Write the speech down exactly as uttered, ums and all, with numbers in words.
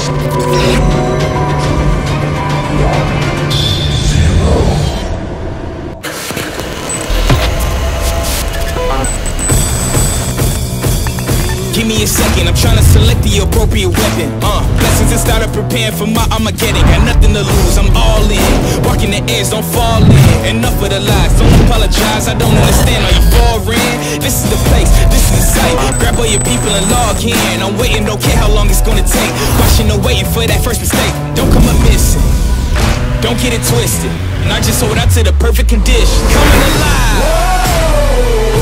Give me a second, I'm trying to select the appropriate weapon. Uh, blessings and started preparing for my Armageddon. Got nothing to lose, I'm all in. Walking the edge, don't fall in. Enough of the lies, don't apologize. I don't understand, are you foreign? This is the place, this is the site. Grab all your people and log in. I'm waiting, don't care how long it's gonna take. Watching and waiting for that first mistake. Don't come up missing, don't get it twisted. And I just hold out to the perfect condition. Coming alive. Whoa.